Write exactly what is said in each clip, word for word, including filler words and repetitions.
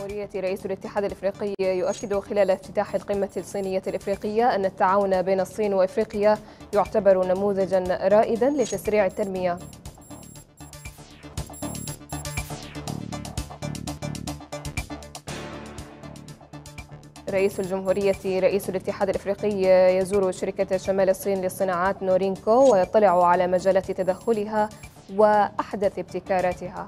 الجمهورية رئيس الاتحاد الإفريقي يؤكد خلال افتتاح القمة الصينية الإفريقية أن التعاون بين الصين وإفريقيا يعتبر نموذجا رائدا لتسريع التنمية. رئيس الجمهورية رئيس الاتحاد الإفريقي يزور شركة شمال الصين للصناعات نورينكو ويطلع على مجالات تدخلها وأحدث ابتكاراتها.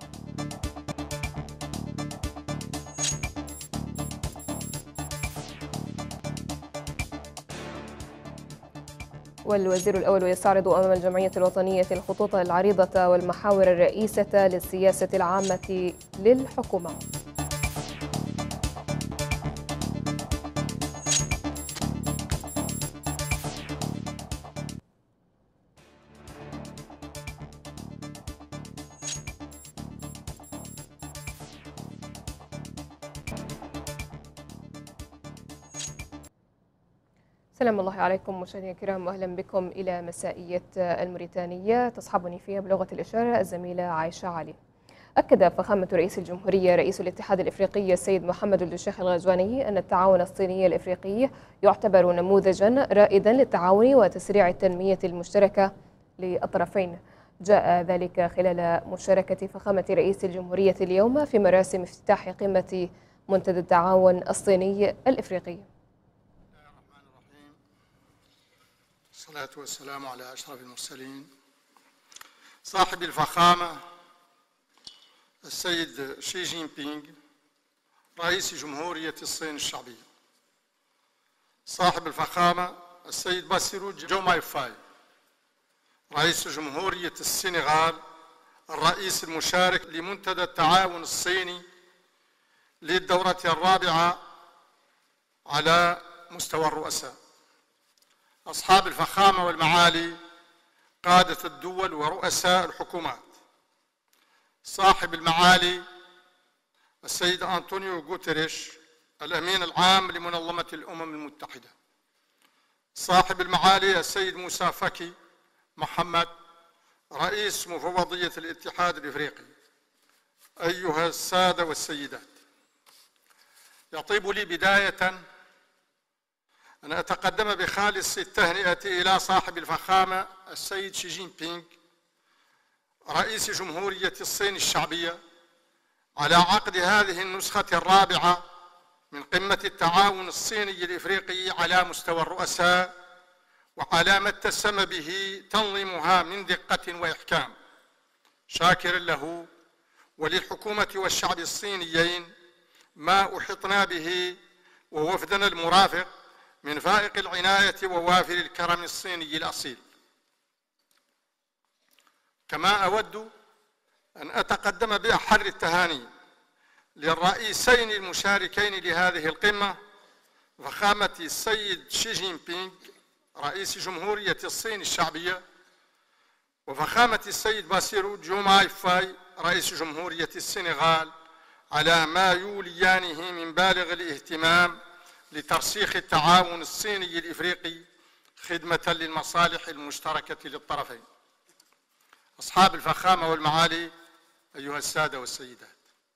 والوزير الأول يستعرض أمام الجمعية الوطنية الخطوط العريضة والمحاور الرئيسة للسياسة العامة للحكومة. سلام الله عليكم مشاهدينا الكرام، واهلا بكم الى مسائيه الموريتانيه تصحبني فيها بلغه الاشاره الزميله عائشه علي. اكد فخامه رئيس الجمهوريه رئيس الاتحاد الافريقي السيد محمد أولد الشيخ الغزواني ان التعاون الصيني الافريقي يعتبر نموذجا رائدا للتعاون وتسريع التنميه المشتركه للطرفين. جاء ذلك خلال مشاركه فخامه رئيس الجمهوريه اليوم في مراسم افتتاح قمه منتدى التعاون الصيني الافريقي. الصلاة والسلام على أشرف المرسلين صاحب الفخامة السيد شي جين بينغ رئيس جمهورية الصين الشعبية، صاحب الفخامة السيد باسيرو جوماي فاي رئيس جمهورية السنغال الرئيس المشارك لمنتدى التعاون الصيني للدورة الرابعة على مستوى الرؤساء، أصحاب الفخامة والمعالي قادة الدول ورؤساء الحكومات، صاحب المعالي السيد أنطونيو غوتيريش الأمين العام لمنظمة الأمم المتحدة، صاحب المعالي السيد موسى فكي محمد رئيس مفوضية الاتحاد الإفريقي، أيها السادة والسيدات، يطيب لي بداية أن أتقدم بخالص التهنئة إلى صاحب الفخامة السيد شي جين بينغ رئيس جمهورية الصين الشعبية على عقد هذه النسخة الرابعة من قمة التعاون الصيني الإفريقي على مستوى الرؤساء، وعلى ما اتسم به تنظيمها من دقة وإحكام، شاكرا له وللحكومة والشعب الصينيين ما أحطنا به ووفدنا المرافق من فائق العناية ووافر الكرم الصيني الأصيل. كما أود أن أتقدم بأحر التهاني للرئيسين المشاركين لهذه القمة، فخامة السيد شي جين بينغ رئيس جمهورية الصين الشعبية، وفخامة السيد باسيرو جوماي فاي رئيس جمهورية السنغال، على ما يوليانه من بالغ الاهتمام لترسيخ التعاون الصيني الإفريقي خدمة للمصالح المشتركة للطرفين. أصحاب الفخامة والمعالي، أيها السادة والسيدات،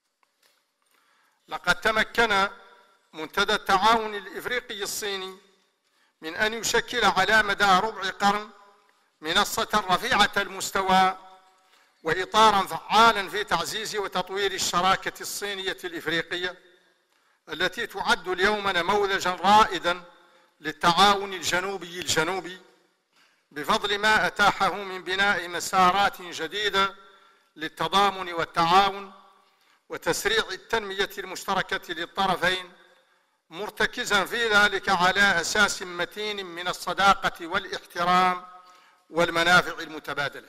لقد تمكن منتدى التعاون الإفريقي الصيني من أن يشكل على مدى ربع قرن منصة رفيعة المستوى وإطاراً فعالاً في تعزيز وتطوير الشراكة الصينية الإفريقية التي تعد اليوم نموذجاً رائداً للتعاون الجنوبي الجنوبي، بفضل ما أتاحه من بناء مسارات جديدة للتضامن والتعاون وتسريع التنمية المشتركة للطرفين، مرتكزاً في ذلك على أساس متين من الصداقة والاحترام والمنافع المتبادلة.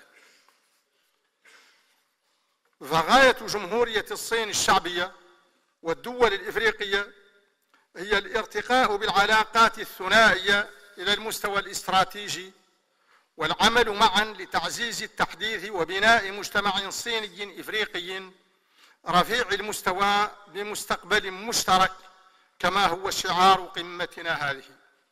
فغاية جمهورية الصين الشعبية والدول الإفريقية هي الارتقاء بالعلاقات الثنائية إلى المستوى الاستراتيجي، والعمل معا لتعزيز التحديث وبناء مجتمع صيني إفريقي رفيع المستوى بمستقبل مشترك، كما هو شعار قمتنا هذه.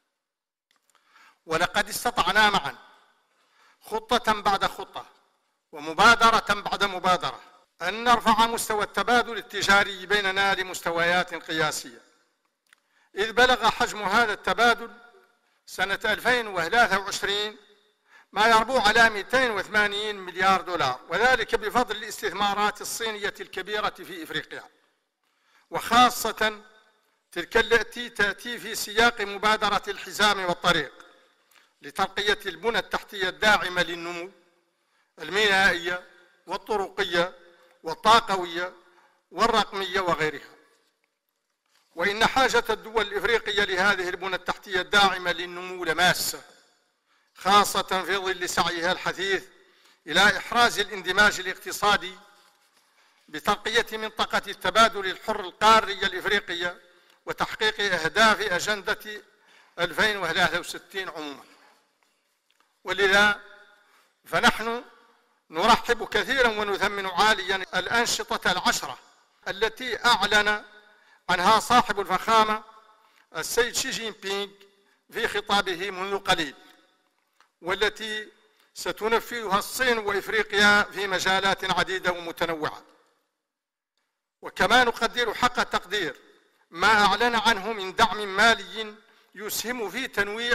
ولقد استطعنا معا خطة بعد خطة ومبادرة بعد مبادرة أن نرفع مستوى التبادل التجاري بيننا لمستويات قياسية، إذ بلغ حجم هذا التبادل سنة ألفين وثلاثة وعشرين ما يربو على مئتين وثمانين مليار دولار، وذلك بفضل الاستثمارات الصينية الكبيرة في إفريقيا، وخاصة تلك التي تأتي في سياق مبادرة الحزام والطريق لترقية البنى التحتية الداعمة للنمو المينائية والطرقية والطاقوية والرقمية وغيرها. وإن حاجة الدول الإفريقية لهذه البنى التحتية الداعمة للنمو لماسة، خاصة في ظل سعيها الحثيث إلى إحراز الاندماج الاقتصادي بترقية منطقة التبادل الحر القارية الإفريقية وتحقيق أهداف أجندة ألفين وثلاثة وستين عموما. ولذا فنحن نرحب كثيرا ونثمن عاليا الأنشطة العشرة التي أعلن عنها صاحب الفخامة السيد شي جين بينغ في خطابه منذ قليل، والتي ستنفذها الصين وإفريقيا في مجالات عديدة ومتنوعة. وكما نقدر حق التقدير ما أعلن عنه من دعم مالي يسهم في تنويع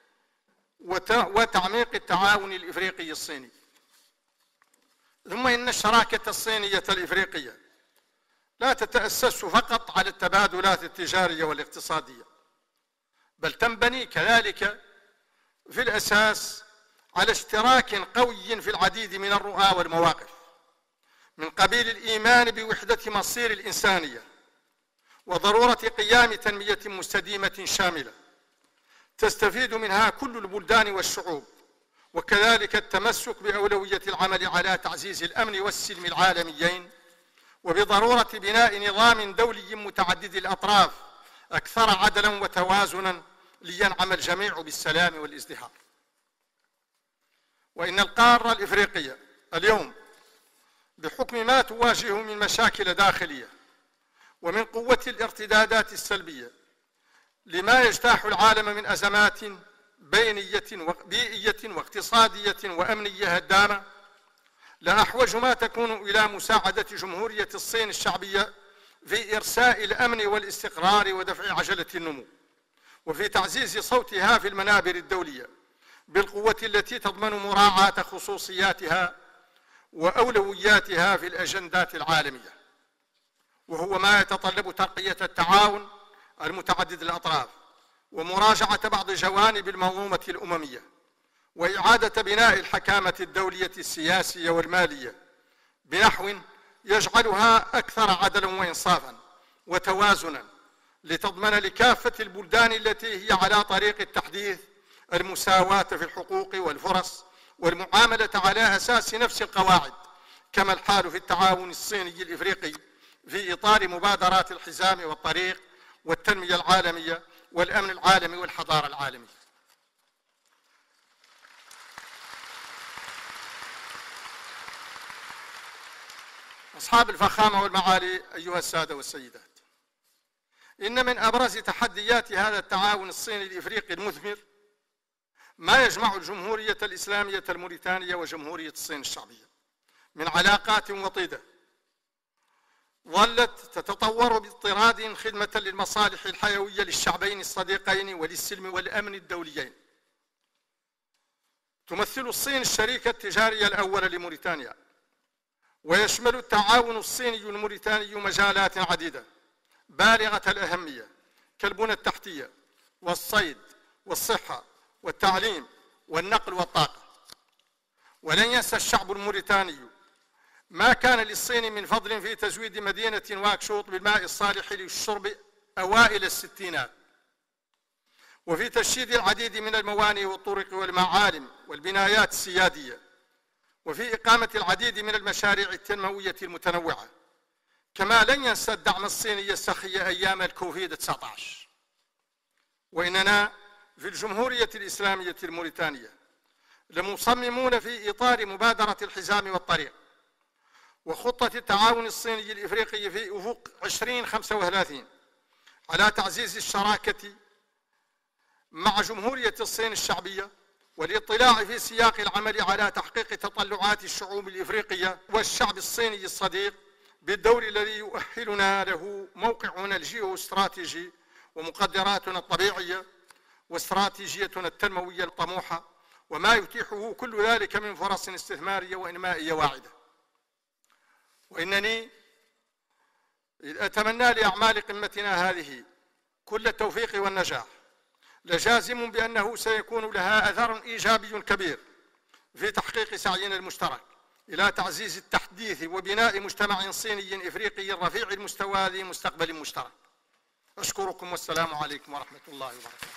وتعميق التعاون الإفريقي الصيني. ثم إن الشراكة الصينية الإفريقية لا تتأسس فقط على التبادلات التجارية والاقتصادية، بل تنبني كذلك في الأساس على اشتراك قوي في العديد من الرؤى والمواقف، من قبيل الإيمان بوحدة مصير الإنسانية وضرورة قيام تنمية مستديمة شاملة تستفيد منها كل البلدان والشعوب، وكذلك التمسك بأولوية العمل على تعزيز الأمن والسلم العالميين، وبضرورة بناء نظام دولي متعدد الأطراف أكثر عدلا وتوازنا لينعم الجميع بالسلام والازدهار. وإن القارة الإفريقية اليوم بحكم ما تواجه من مشاكل داخلية ومن قوة الارتدادات السلبية لما يجتاح العالم من أزمات بيئية واقتصادية وأمنية هدامة، لأحوج ما تكون إلى مساعدة جمهورية الصين الشعبية في إرساء الأمن والاستقرار ودفع عجلة النمو، وفي تعزيز صوتها في المنابر الدولية بالقوة التي تضمن مراعاة خصوصياتها وأولوياتها في الأجندات العالمية، وهو ما يتطلب ترقية التعاون المتعدد الأطراف ومراجعة بعض جوانب المنظومة الأممية وإعادة بناء الحكامة الدولية السياسية والمالية بنحو يجعلها أكثر عدلا وإنصافا وتوازنا، لتضمن لكافة البلدان التي هي على طريق التحديث المساواة في الحقوق والفرص والمعاملة على أساس نفس القواعد، كما الحال في التعاون الصيني الإفريقي في إطار مبادرات الحزام والطريق والتنمية العالمية والأمن العالمي والحضارة العالمية. أصحاب الفخامة والمعالي أيها السادة والسيدات، إن من أبرز تحديات هذا التعاون الصيني الإفريقي المثمر ما يجمع الجمهورية الإسلامية الموريتانية وجمهورية الصين الشعبية من علاقات وطيدة ظلت تتطور باضطراد خدمة للمصالح الحيوية للشعبين الصديقين وللسلم والأمن الدوليين. تمثل الصين الشريك التجاري الأول لموريتانيا، ويشمل التعاون الصيني الموريتاني مجالات عديدة بالغة الأهمية كالبنى التحتية والصيد والصحة والتعليم والنقل والطاقة. ولن ينسى الشعب الموريتاني ما كان للصين من فضل في تزويد مدينة واكشوط بالماء الصالح للشرب أوائل الستينات، وفي تشييد العديد من الموانئ والطرق والمعالم والبنايات السيادية، وفي إقامة العديد من المشاريع التنموية المتنوعة. كما لن ينسى الدعم الصيني السخي أيام الكوفيد تسعة عشر. وإننا في الجمهورية الإسلامية الموريتانية لمصممون في إطار مبادرة الحزام والطريق وخطة التعاون الصيني الإفريقي في أفق عشرين خمسة وثلاثين على تعزيز الشراكة مع جمهورية الصين الشعبية والاطلاع في سياق العمل على تحقيق تطلعات الشعوب الإفريقية والشعب الصيني الصديق بالدور الذي يؤهلنا له موقعنا الجيوستراتيجي ومقدراتنا الطبيعية واستراتيجيتنا التنموية الطموحة وما يتيحه كل ذلك من فرص استثمارية وإنمائية واعدة. وإنني إذ أتمنى لأعمال قمتنا هذه كل التوفيق والنجاح، لجازم بأنه سيكون لها أثر إيجابي كبير في تحقيق سعينا المشترك إلى تعزيز التحديث وبناء مجتمع صيني إفريقي رفيع المستوى ذي مستقبل مشترك. أشكركم والسلام عليكم ورحمة الله وبركاته.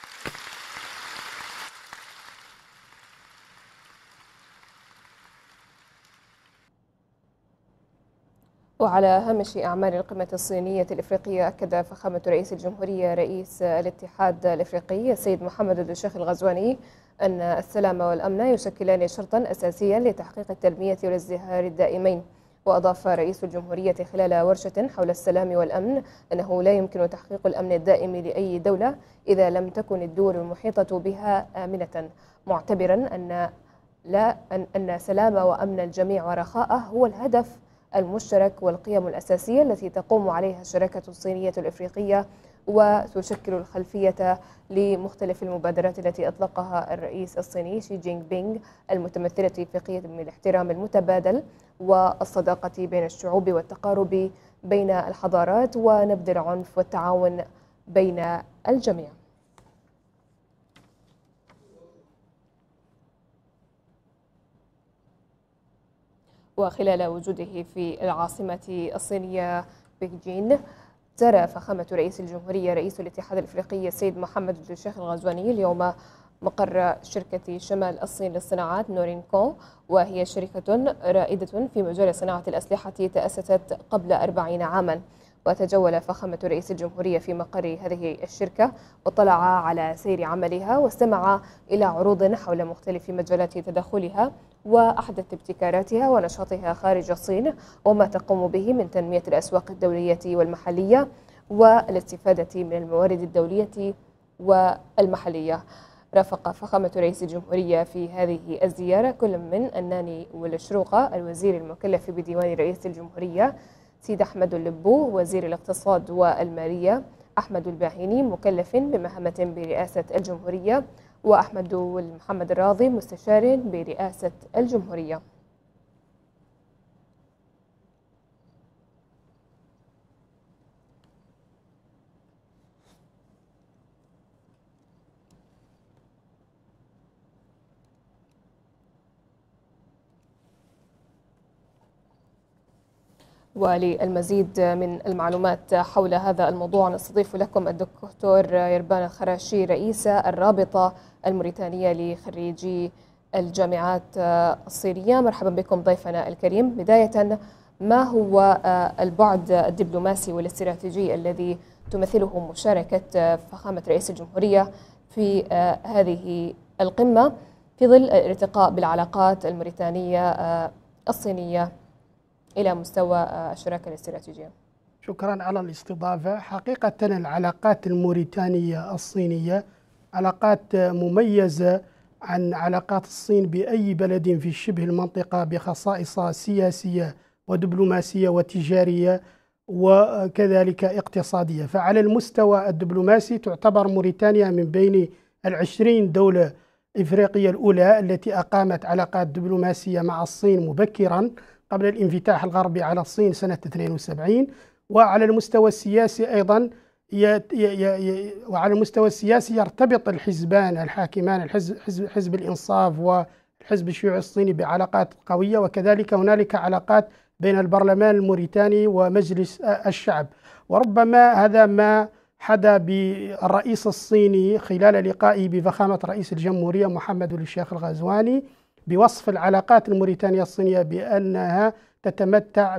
وعلى هامش أعمال القمة الصينية الإفريقية، أكد فخامة رئيس الجمهورية رئيس الاتحاد الإفريقي السيد محمد بن الشيخ الغزواني أن السلام والأمن يشكلان شرطا أساسيا لتحقيق التنمية والازدهار الدائمين. وأضاف رئيس الجمهورية خلال ورشة حول السلام والأمن أنه لا يمكن تحقيق الأمن الدائم لأي دولة إذا لم تكن الدول المحيطة بها آمنة، معتبرا أن لا أن أن سلام وأمن الجميع ورخاءه هو الهدف المشترك والقيم الأساسية التي تقوم عليها الشراكة الصينية الإفريقية، وتشكل الخلفية لمختلف المبادرات التي أطلقها الرئيس الصيني شي جين بينغ، المتمثلة في قيم الاحترام المتبادل والصداقة بين الشعوب والتقارب بين الحضارات ونبذ العنف والتعاون بين الجميع. وخلال وجوده في العاصمة الصينية بكجين، زار فخامة رئيس الجمهورية رئيس الاتحاد الإفريقي السيد محمد بن الشيخ الغزواني اليوم مقر شركة شمال الصين للصناعات نورينكو، وهي شركة رائدة في مجال صناعة الأسلحة تأسست قبل أربعين عاما. وتجول فخامة رئيس الجمهورية في مقر هذه الشركة واطلع على سير عملها واستمع إلى عروض حول مختلف مجالات تدخلها وأحدث ابتكاراتها ونشاطها خارج الصين وما تقوم به من تنمية الأسواق الدولية والمحلية والاستفادة من الموارد الدولية والمحلية. رافق فخامة رئيس الجمهورية في هذه الزيارة كل من الناني والشروقة الوزير المكلف بديوان رئيس الجمهورية سيد أحمد اللبو وزير الاقتصاد والمالية، أحمد الباهيني مكلف بمهمة برئاسة الجمهورية، وأحمد محمد الراضي مستشار برئاسة الجمهورية. وللمزيد من المعلومات حول هذا الموضوع نستضيف لكم الدكتور يربان الخراشي رئيس الرابطة الموريتانية لخريجي الجامعات الصينية. مرحبا بكم ضيفنا الكريم. بداية، ما هو البعد الدبلوماسي والاستراتيجي الذي تمثله مشاركة فخامة رئيس الجمهورية في هذه القمة في ظل الارتقاء بالعلاقات الموريتانية الصينية إلى مستوى الشراكة الاستراتيجية؟ شكرا على الاستضافة. حقيقة العلاقات الموريتانية الصينية علاقات مميزة عن علاقات الصين بأي بلد في شبه المنطقة بخصائص سياسية ودبلوماسية وتجارية وكذلك اقتصادية. فعلى المستوى الدبلوماسي تعتبر موريتانيا من بين العشرين دولة إفريقية الأولى التي أقامت علاقات دبلوماسية مع الصين مبكرا قبل الانفتاح الغربي على الصين سنة اثنين وسبعين. وعلى المستوى السياسي أيضا ي... ي... ي... وعلى المستوى السياسي يرتبط الحزبان الحاكمان الحزب حزب, حزب الإنصاف والحزب الشيوعي الصيني بعلاقات قوية، وكذلك هنالك علاقات بين البرلمان الموريتاني ومجلس الشعب. وربما هذا ما حدا بالرئيس الصيني خلال لقائه بفخامة رئيس الجمهورية محمد بن الشيخ الغزواني بوصف العلاقات الموريتانية الصينية بأنها تتمتع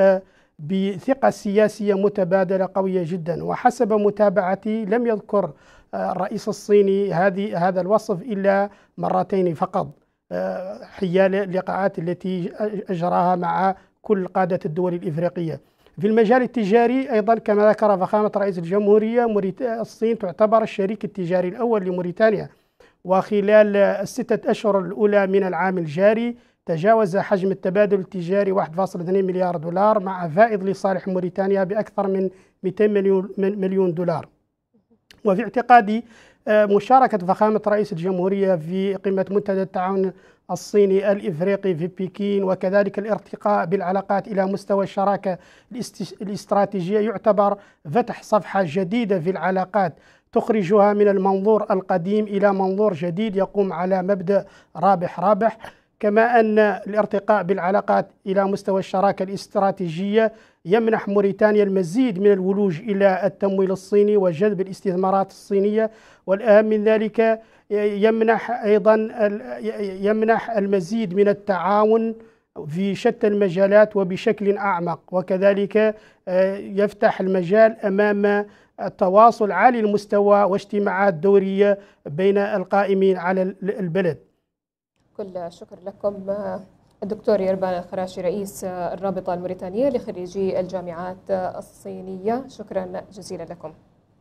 بثقة سياسية متبادلة قوية جدا. وحسب متابعتي لم يذكر الرئيس الصيني هذه هذا الوصف إلا مرتين فقط حيال اللقاءات التي أجراها مع كل قادة الدول الإفريقية. في المجال التجاري أيضا كما ذكر فخامة رئيس الجمهورية الصين تعتبر الشريك التجاري الأول لموريتانيا، وخلال الستة أشهر الأولى من العام الجاري تجاوز حجم التبادل التجاري واحد فاصلة اثنين مليار دولار، مع فائض لصالح موريتانيا بأكثر من مئتين مليون دولار. وفي اعتقادي مشاركة فخامة رئيس الجمهورية في قمة منتدى التعاون الصيني الإفريقي في بكين، وكذلك الارتقاء بالعلاقات إلى مستوى الشراكة الاستراتيجية، يعتبر فتح صفحة جديدة في العلاقات تخرجها من المنظور القديم إلى منظور جديد يقوم على مبدأ رابح رابح. كما أن الارتقاء بالعلاقات إلى مستوى الشراكة الاستراتيجية يمنح موريتانيا المزيد من الولوج إلى التمويل الصيني وجذب الاستثمارات الصينية، والأهم من ذلك يمنح أيضا يمنح المزيد من التعاون في شتى المجالات وبشكل أعمق، وكذلك يفتح المجال أمام التواصل عالي المستوى واجتماعات دورية بين القائمين على البلد. كل الشكر لكم الدكتور يربان الخراشي، رئيس الرابطة الموريتانية لخريجي الجامعات الصينية، شكرا جزيلا لكم.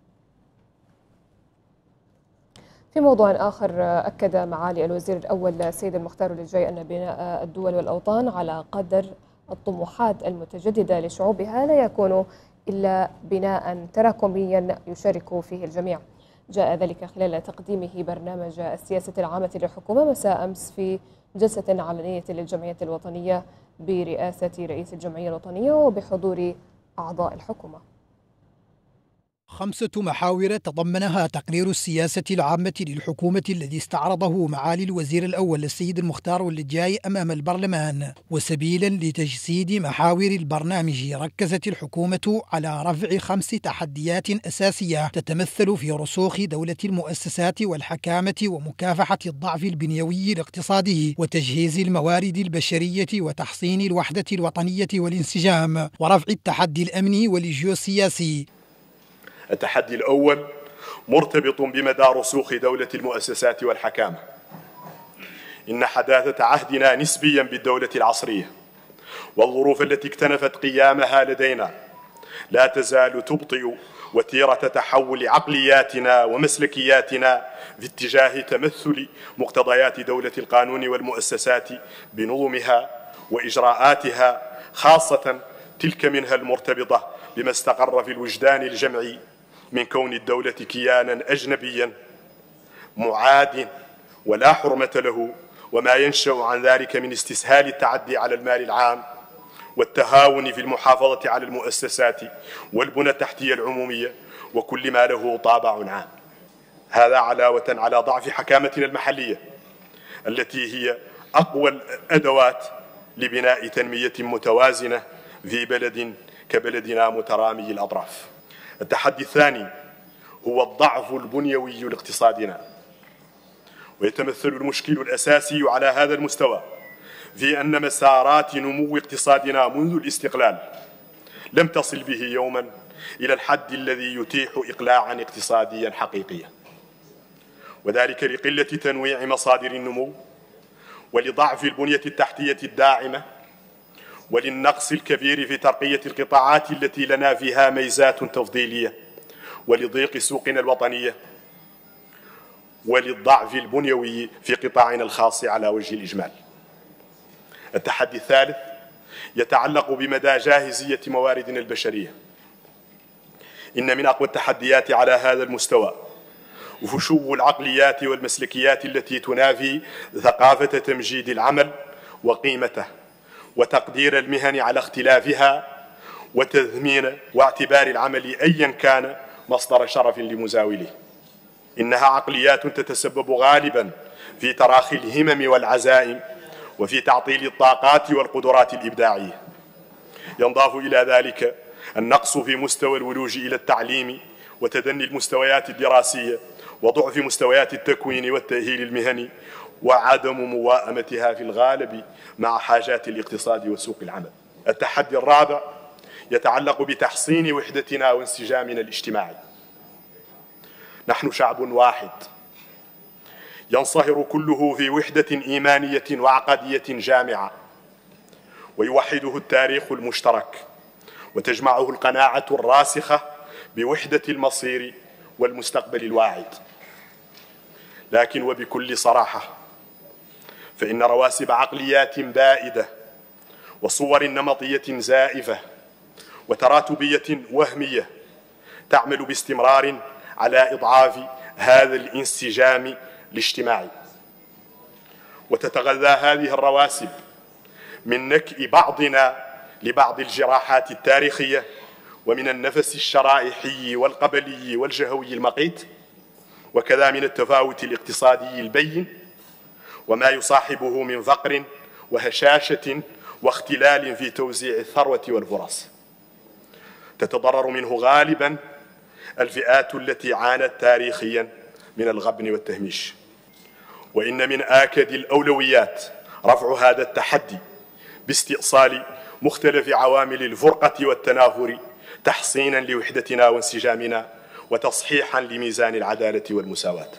في موضوع آخر، أكد معالي الوزير الأول السيد المختار للجاي أن بناء الدول والأوطان على قدر الطموحات المتجددة لشعوبها لا يكون إلا بناء تراكميا يشارك فيه الجميع. جاء ذلك خلال تقديمه برنامج السياسة العامة للحكومة مساء أمس في جلسة علنية للجمعية الوطنية برئاسة رئيس الجمعية الوطنية وبحضور أعضاء الحكومة. خمسة محاور تضمنها تقرير السياسة العامة للحكومة الذي استعرضه معالي الوزير الأول السيد المختار واللجاي أمام البرلمان. وسبيلا لتجسيد محاور البرنامج، ركزت الحكومة على رفع خمس تحديات أساسية تتمثل في رسوخ دولة المؤسسات والحكامة ومكافحة الضعف البنيوي الاقتصادي وتجهيز الموارد البشرية وتحصين الوحدة الوطنية والانسجام ورفع التحدي الأمني والجيوسياسي. التحدي الأول مرتبط بمدى رسوخ دولة المؤسسات والحكامة. إن حداثة عهدنا نسبيا بالدولة العصرية والظروف التي اكتنفت قيامها لدينا لا تزال تبطئ وتيرة تحول عقلياتنا ومسلكياتنا في اتجاه تمثل مقتضيات دولة القانون والمؤسسات بنظمها وإجراءاتها، خاصة تلك منها المرتبطة بما استقر في الوجدان الجمعي من كون الدولة كيانا أجنبيا معاد ولا حرمة له، وما ينشأ عن ذلك من استسهال التعدي على المال العام والتهاون في المحافظة على المؤسسات والبنى التحتية العمومية وكل ما له طابع عام. هذا علاوة على ضعف حكامتنا المحلية التي هي أقوى الأدوات لبناء تنمية متوازنة في بلد كبلدنا مترامي الأطراف. التحدي الثاني هو الضعف البنيوي لاقتصادنا، ويتمثل المشكل الأساسي على هذا المستوى في أن مسارات نمو اقتصادنا منذ الاستقلال لم تصل به يوما إلى الحد الذي يتيح إقلاعا اقتصاديا حقيقيا، وذلك لقلة تنويع مصادر النمو ولضعف البنية التحتية الداعمة وللنقص الكبير في ترقية القطاعات التي لنا فيها ميزات تفضيلية ولضيق سوقنا الوطنية وللضعف البنيوي في قطاعنا الخاص على وجه الإجمال. التحدي الثالث يتعلق بمدى جاهزية مواردنا البشرية. إن من أقوى التحديات على هذا المستوى فشو العقليات والمسلكيات التي تنافي ثقافة تمجيد العمل وقيمته وتقدير المهن على اختلافها وتثمين واعتبار العمل أيا كان مصدر شرف لمزاوله. إنها عقليات تتسبب غالبا في تراخي الهمم والعزائم وفي تعطيل الطاقات والقدرات الإبداعية. ينضاف إلى ذلك النقص في مستوى الولوج إلى التعليم وتدني المستويات الدراسية وضعف مستويات التكوين والتأهيل المهني وعدم موائمتها في الغالب مع حاجات الاقتصاد وسوق العمل. التحدي الرابع يتعلق بتحصين وحدتنا وانسجامنا الاجتماعي. نحن شعب واحد ينصهر كله في وحدة إيمانية وعقدية جامعة، ويوحده التاريخ المشترك وتجمعه القناعة الراسخة بوحدة المصير والمستقبل الواعد. لكن وبكل صراحة فإن رواسب عقليات بائدة وصور نمطية زائفة وتراتبية وهمية تعمل باستمرار على إضعاف هذا الانسجام الاجتماعي، وتتغذى هذه الرواسب من نكء بعضنا لبعض الجراحات التاريخية ومن النفس الشرائحي والقبلي والجهوي المقيت، وكذا من التفاوت الاقتصادي البين وما يصاحبه من فقر وهشاشة واختلال في توزيع الثروة والفرص. تتضرر منه غالبا الفئات التي عانت تاريخيا من الغبن والتهميش. وإن من آكد الأولويات رفع هذا التحدي باستئصال مختلف عوامل الفرقة والتنافر تحصينا لوحدتنا وانسجامنا وتصحيحا لميزان العدالة والمساواة.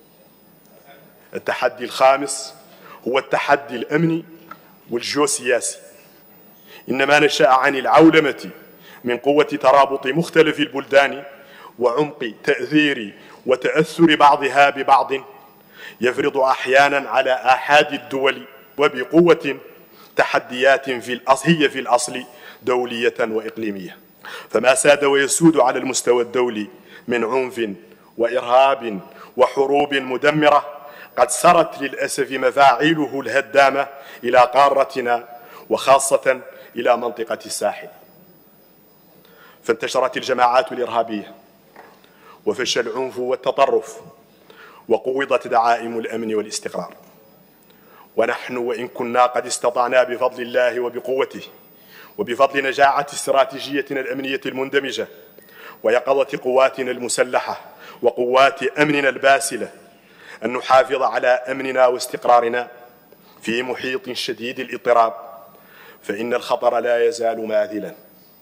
التحدي الخامس هو التحدي الأمني والجيوسياسي، إنما نشأ عن العولمة من قوة ترابط مختلف البلدان وعمق تأثير وتأثر بعضها ببعض يفرض أحيانا على آحاد الدول وبقوة تحديات في الأصل هي في الأصل دولية وإقليمية. فما ساد ويسود على المستوى الدولي من عنف وإرهاب وحروب مدمرة قد سرت للأسف مفاعيله الهدامة إلى قارتنا وخاصة إلى منطقة الساحل، فانتشرت الجماعات الإرهابية وفشى العنف والتطرف وقوضت دعائم الأمن والاستقرار. ونحن وإن كنا قد استطعنا بفضل الله وبقوته وبفضل نجاعة استراتيجيتنا الأمنية المندمجة ويقظة قواتنا المسلحة وقوات أمننا الباسلة أن نحافظ على أمننا واستقرارنا في محيط شديد الاضطراب، فإن الخطر لا يزال ماثلا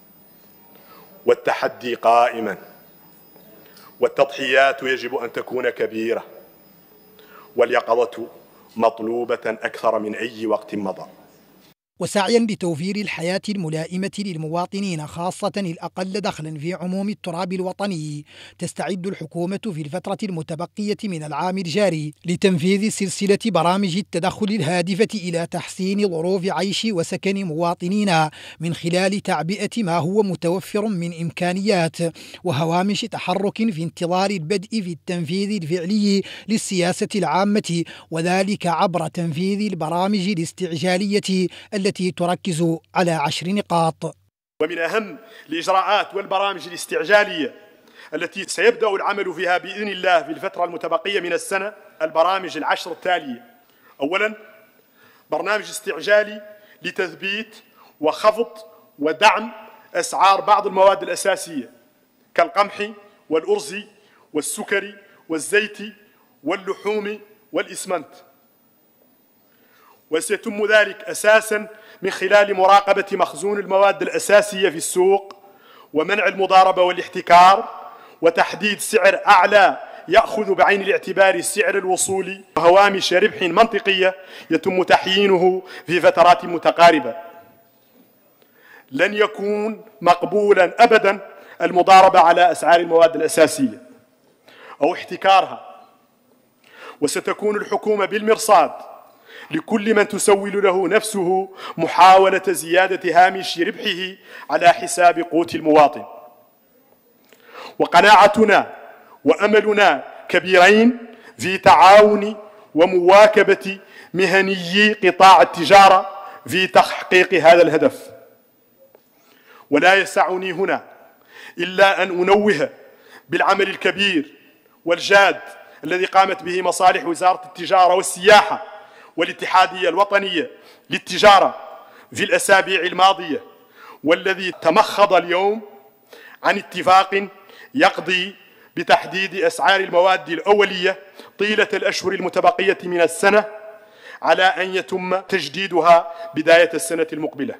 والتحدي قائما، والتضحيات يجب أن تكون كبيرة، واليقظة مطلوبة أكثر من أي وقت مضى. وسعيا لتوفير الحياة الملائمة للمواطنين خاصة الأقل دخلا في عموم التراب الوطني، تستعد الحكومة في الفترة المتبقية من العام الجاري لتنفيذ سلسلة برامج التدخل الهادفة إلى تحسين ظروف عيش وسكن مواطنينا من خلال تعبئة ما هو متوفر من إمكانيات وهوامش تحرك في انتظار البدء في التنفيذ الفعلي للسياسة العامة، وذلك عبر تنفيذ البرامج الاستعجالية التي تركز على عشر نقاط. ومن أهم الإجراءات والبرامج الاستعجالية التي سيبدأ العمل فيها بإذن الله في الفترة المتبقية من السنة البرامج العشر التالية. أولا، برنامج استعجالي لتثبيت وخفض ودعم أسعار بعض المواد الأساسية كالقمح والأرز والسكر والزيت واللحوم والإسمنت، وسيتم ذلك أساساً من خلال مراقبة مخزون المواد الأساسية في السوق ومنع المضاربة والاحتكار وتحديد سعر أعلى يأخذ بعين الاعتبار السعر الوصولي وهوامش ربح منطقية يتم تحيينه في فترات متقاربة. لن يكون مقبولاً أبداً المضاربة على أسعار المواد الأساسية أو احتكارها، وستكون الحكومة بالمرصاد لكل من تسول له نفسه محاولة زيادة هامش ربحه على حساب قوت المواطن. وقناعتنا وأملنا كبيرين في تعاون ومواكبة مهنيي قطاع التجارة في تحقيق هذا الهدف. ولا يسعني هنا إلا أن أنوه بالعمل الكبير والجاد الذي قامت به مصالح وزارة التجارة والسياحة والاتحادية الوطنية للتجارة في الأسابيع الماضية، والذي تمخض اليوم عن اتفاق يقضي بتحديد أسعار المواد الأولية طيلة الأشهر المتبقية من السنة على أن يتم تجديدها بداية السنة المقبلة.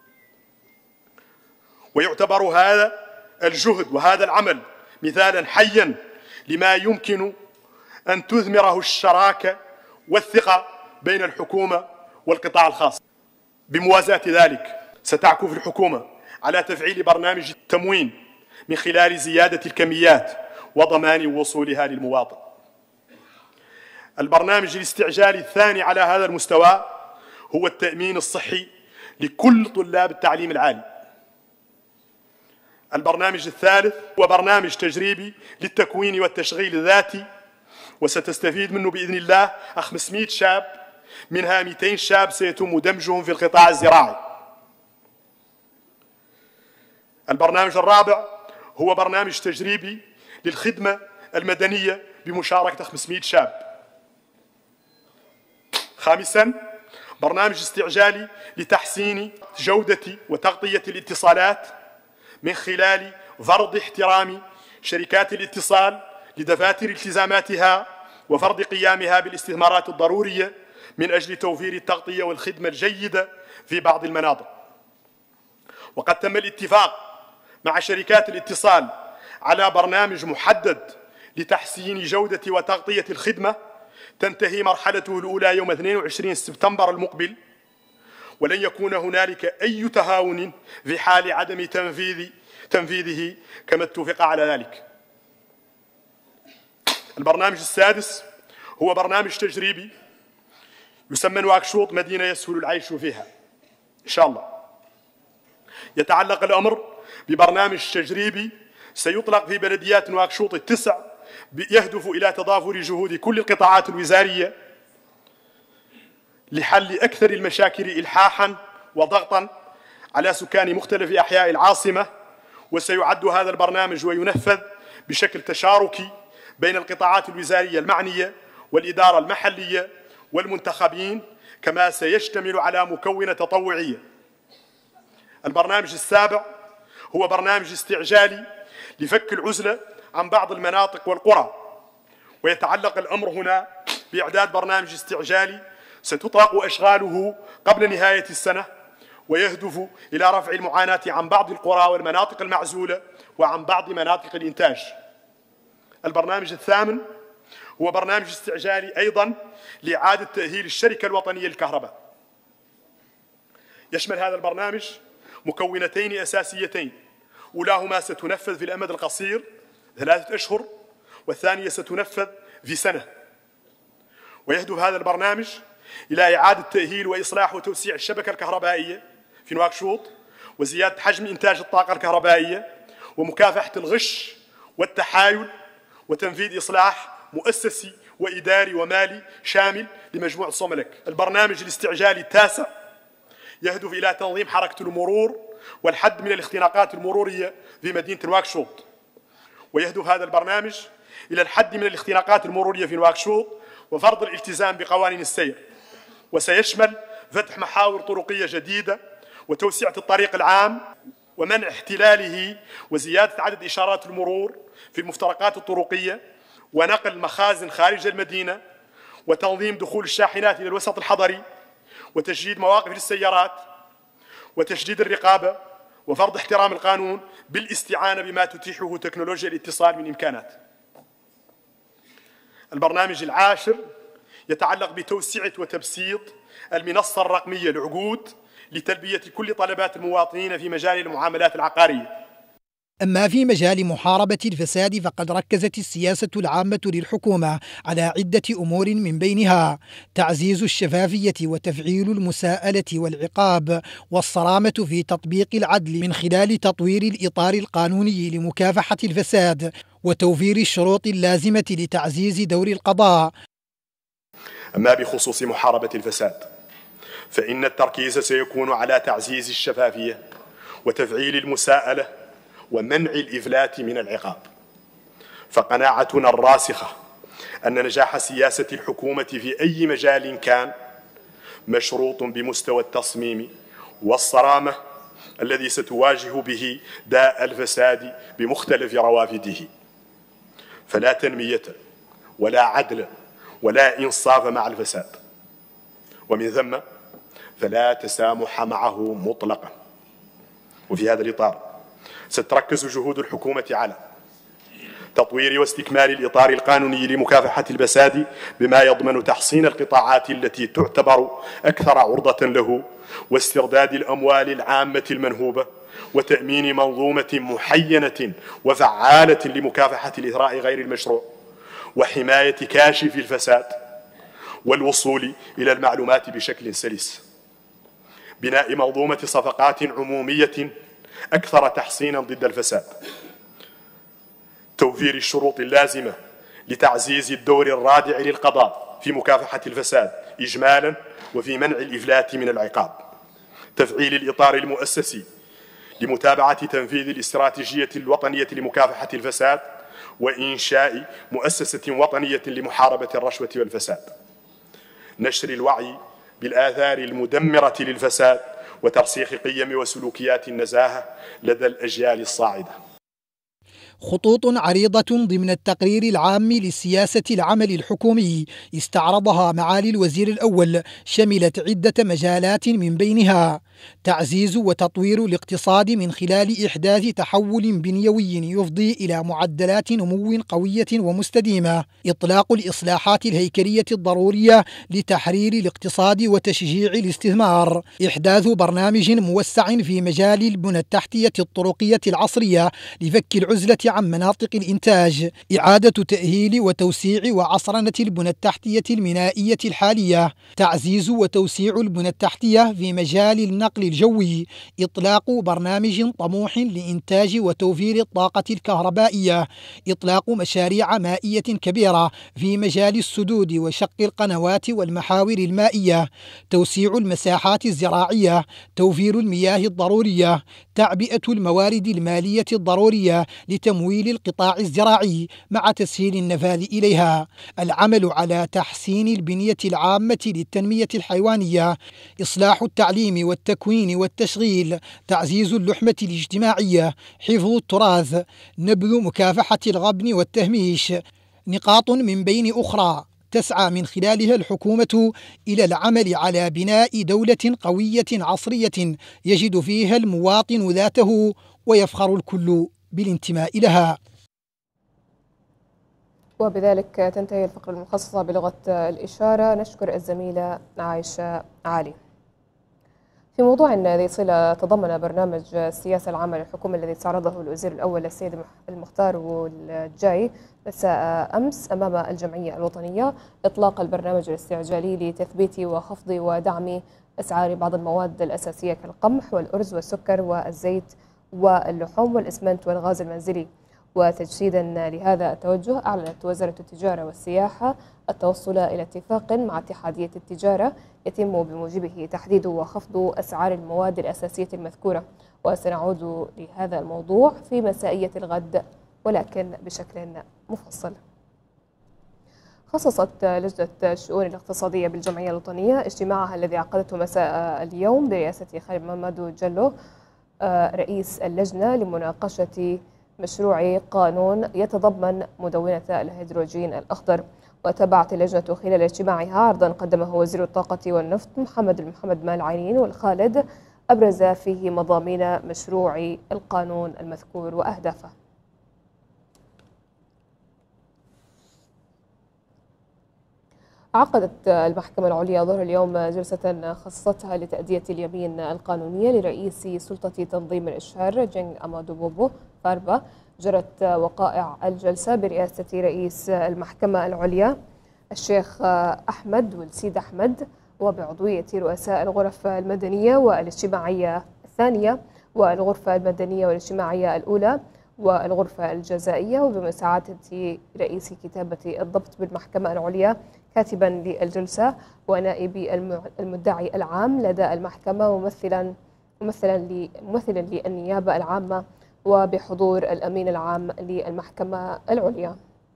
ويعتبر هذا الجهد وهذا العمل مثالا حيا لما يمكن أن تثمره الشراكة والثقة بين الحكومة والقطاع الخاص. بموازاة ذلك ستعكف الحكومة على تفعيل برنامج التموين من خلال زيادة الكميات وضمان وصولها للمواطن. البرنامج الاستعجالي الثاني على هذا المستوى هو التأمين الصحي لكل طلاب التعليم العالي. البرنامج الثالث هو برنامج تجريبي للتكوين والتشغيل الذاتي، وستستفيد منه بإذن الله خمسمائة شاب، منها مئتين شاب سيتم دمجهم في القطاع الزراعي. البرنامج الرابع هو برنامج تجريبي للخدمة المدنية بمشاركة خمسمائة شاب. خامساً، برنامج استعجالي لتحسين جودة وتغطية الاتصالات من خلال فرض احترام شركات الاتصال لدفاتر التزاماتها وفرض قيامها بالاستثمارات الضرورية من أجل توفير التغطية والخدمة الجيدة في بعض المناطق. وقد تم الاتفاق مع شركات الاتصال على برنامج محدد لتحسين جودة وتغطية الخدمة تنتهي مرحلته الأولى يوم اثنين وعشرين سبتمبر المقبل، ولن يكون هنالك أي تهاون في حال عدم تنفيذ تنفيذه كما اتفق على ذلك. البرنامج السادس هو برنامج تجريبي يسمى نواكشوط مدينة يسهل العيش فيها إن شاء الله. يتعلق الأمر ببرنامج تجريبي سيطلق في بلديات نواكشوط التسع، يهدف إلى تضافر جهود كل القطاعات الوزارية لحل أكثر المشاكل إلحاحاً وضغطاً على سكان مختلف أحياء العاصمة. وسيعد هذا البرنامج وينفذ بشكل تشاركي بين القطاعات الوزارية المعنية والإدارة المحلية والمنتخبين، كما سيشتمل على مكونة تطوعية. البرنامج السابع هو برنامج استعجالي لفك العزلة عن بعض المناطق والقرى، ويتعلق الأمر هنا بإعداد برنامج استعجالي ستطلق أشغاله قبل نهاية السنة، ويهدف إلى رفع المعاناة عن بعض القرى والمناطق المعزولة وعن بعض مناطق الإنتاج. البرنامج الثامن هو برنامج استعجالي أيضاً لإعادة تأهيل الشركة الوطنية للكهرباء. يشمل هذا البرنامج مكونتين أساسيتين، أولاهما ستنفذ في الأمد القصير ثلاثة أشهر، والثانية ستنفذ في سنة. ويهدف هذا البرنامج إلى إعادة تأهيل وإصلاح وتوسيع الشبكة الكهربائية في نواكشوط، وزيادة حجم إنتاج الطاقة الكهربائية، ومكافحة الغش والتحايل، وتنفيذ إصلاح مؤسسي وإداري ومالي شامل لمجموعة صوملك. البرنامج الاستعجالي التاسع يهدف إلى تنظيم حركة المرور والحد من الاختناقات المرورية في مدينة نواكشوط، ويهدف هذا البرنامج إلى الحد من الاختناقات المرورية في نواكشوط وفرض الالتزام بقوانين السير، وسيشمل فتح محاور طرقية جديدة وتوسعة الطريق العام ومنع احتلاله وزيادة عدد إشارات المرور في المفترقات الطرقية، ونقل مخازن خارج المدينة، وتنظيم دخول الشاحنات إلى الوسط الحضري، وتجديد مواقف للسيارات، وتشديد الرقابة، وفرض احترام القانون بالاستعانة بما تتيحه تكنولوجيا الاتصال من إمكانات. البرنامج العاشر يتعلق بتوسعة وتبسيط المنصة الرقمية لعقود لتلبية كل طلبات المواطنين في مجال المعاملات العقارية. أما في مجال محاربة الفساد فقد ركزت السياسة العامة للحكومة على عدة أمور، من بينها تعزيز الشفافية وتفعيل المساءلة والعقاب والصرامة في تطبيق العدل من خلال تطوير الإطار القانوني لمكافحة الفساد وتوفير الشروط اللازمة لتعزيز دور القضاء. أما بخصوص محاربة الفساد فإن التركيز سيكون على تعزيز الشفافية وتفعيل المساءلة ومنع الإفلات من العقاب. فقناعتنا الراسخة أن نجاح سياسة الحكومة في أي مجال كان مشروط بمستوى التصميم والصرامة الذي ستواجه به داء الفساد بمختلف روافده. فلا تنمية ولا عدل ولا إنصاف مع الفساد، ومن ثم فلا تسامح معه مطلقا. وفي هذا الإطار ستركز جهود الحكومة على تطوير واستكمال الإطار القانوني لمكافحة الفساد بما يضمن تحصين القطاعات التي تعتبر أكثر عرضة له، واسترداد الأموال العامة المنهوبة، وتأمين منظومة محينة وفعالة لمكافحة الإثراء غير المشروع، وحماية كاشف الفساد والوصول إلى المعلومات بشكل سلس، بناء منظومة صفقات عمومية أكثر تحصينا ضد الفساد، توفير الشروط اللازمة لتعزيز الدور الرادع للقضاء في مكافحة الفساد إجمالا وفي منع الإفلات من العقاب، تفعيل الإطار المؤسسي لمتابعة تنفيذ الاستراتيجية الوطنية لمكافحة الفساد، وإنشاء مؤسسة وطنية لمحاربة الرشوة والفساد، نشر الوعي بالآثار المدمرة للفساد وترسيخ قيم وسلوكيات النزاهة لدى الأجيال الصاعدة. خطوط عريضة ضمن التقرير العام لسياسة العمل الحكومي استعرضها معالي الوزير الأول شملت عدة مجالات، من بينها تعزيز وتطوير الاقتصاد من خلال إحداث تحول بنيوي يفضي إلى معدلات نمو قوية ومستديمة، إطلاق الإصلاحات الهيكلية الضرورية لتحرير الاقتصاد وتشجيع الاستثمار، إحداث برنامج موسع في مجال البنى التحتية الطرقية العصرية لفك العزلة عن مناطق الإنتاج، إعادة تأهيل وتوسيع وعصرنة البنى التحتية المينائية الحالية، تعزيز وتوسيع البنى التحتية في مجال النقل الجوي، إطلاق برنامج طموح لإنتاج وتوفير الطاقة الكهربائية، إطلاق مشاريع مائية كبيرة في مجال السدود وشق القنوات والمحاور المائية، توسيع المساحات الزراعية، توفير المياه الضرورية، تعبئة الموارد المالية الضرورية لتمويل القطاع الزراعي مع تسهيل النفاذ إليها، العمل على تحسين البنية العامة للتنمية الحيوانية، إصلاح التعليم والتكوين والتشغيل، تعزيز اللحمة الاجتماعية، حفظ التراث، نبذ مكافحة الغبن والتهميش، نقاط من بين أخرى تسعى من خلالها الحكومة إلى العمل على بناء دولة قوية عصرية يجد فيها المواطن ذاته ويفخر الكل بالانتماء لها. وبذلك تنتهي الفقرة المخصصة بلغة الإشارة. نشكر الزميلة عائشة علي. في موضوع ذي صلة، تضمن برنامج السياسة العامة للحكومة الذي استعرضه الوزير الأول السيد المختار والجاي مساء أمس أمام الجمعية الوطنية إطلاق البرنامج الاستعجالي لتثبيت وخفض ودعم أسعار بعض المواد الأساسية كالقمح والأرز والسكر والزيت واللحوم والإسمنت والغاز المنزلي. وتجسيدا لهذا التوجه، أعلنت وزارة التجارة والسياحة التوصل إلى اتفاق مع اتحادية التجارة يتم بموجبه تحديد وخفض أسعار المواد الأساسية المذكورة، وسنعود لهذا الموضوع في مسائية الغد ولكن بشكل مفصل. خصصت لجنة الشؤون الاقتصادية بالجمعية الوطنية اجتماعها الذي عقدته مساء اليوم برئاسة خالد مامادو جلو رئيس اللجنة لمناقشة مشروع قانون يتضمن مدونة الهيدروجين الأخضر. وتابعت اللجنة خلال اجتماعها عرضا قدمه وزير الطاقة والنفط محمد محمد مال عينين والخالد أبرز فيه مضامين مشروع القانون المذكور وأهدافه. عقدت المحكمة العليا ظهر اليوم جلسة خصصتها لتأدية اليمين القانونية لرئيس سلطة تنظيم الإشهار جنغ أمادو بوبو فاربا. جرت وقائع الجلسة برئاسة رئيس المحكمة العليا الشيخ أحمد والسيد أحمد، وبعضوية رؤساء الغرف المدنية والاجتماعية الثانية والغرفة المدنية والاجتماعية الأولى والغرفة الجزائية، وبمساعدة رئيس كتابة الضبط بالمحكمة العليا كاتبا للجلسة ونائب المدعي العام لدى المحكمة ممثلا ممثلا ممثلا للنيابة العامة، وبحضور الأمين العام للمحكمة العليا.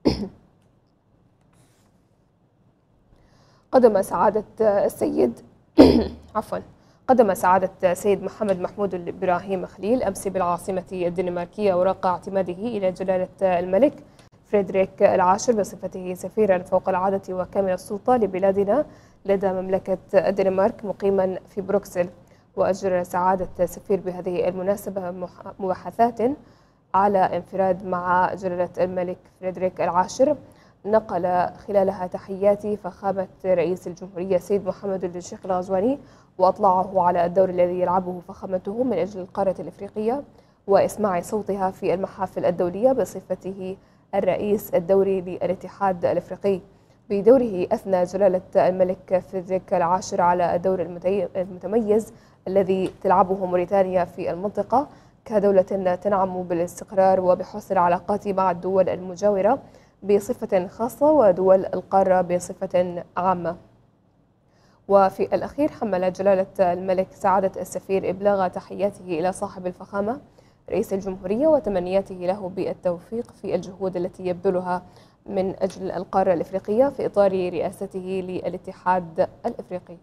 قدم سعادة السيد عفوا قدم سعادة السيد محمد محمود الإبراهيم خليل أمس بالعاصمة الدنماركية ورقة اعتماده إلى جلالة الملك فريدريك العاشر بصفته سفيرا فوق العادة وكامل السلطة لبلادنا لدى مملكة الدنمارك مقيما في بروكسل. وأجرى سعادة السفير بهذه المناسبة مباحثات على انفراد مع جلالة الملك فريدريك العاشر، نقل خلالها تحيات فخامة رئيس الجمهورية السيد محمد الشيخ الغزواني، وأطلعه على الدور الذي يلعبه فخامته من أجل القارة الإفريقية وإسماع صوتها في المحافل الدولية بصفته الرئيس الدوري للاتحاد الإفريقي. بدوره أثنى جلالة الملك فيدريك العاشر على الدور المتميز الذي تلعبه موريتانيا في المنطقة كدولة تنعم بالاستقرار وبحسن العلاقات مع الدول المجاورة بصفة خاصة ودول القارة بصفة عامة. وفي الأخير حمل جلالة الملك سعادة السفير إبلاغ تحياته إلى صاحب الفخامة رئيس الجمهورية وتمنياته له بالتوفيق في الجهود التي يبذلها من أجل القارة الإفريقية في إطار رئاسته للاتحاد الإفريقي.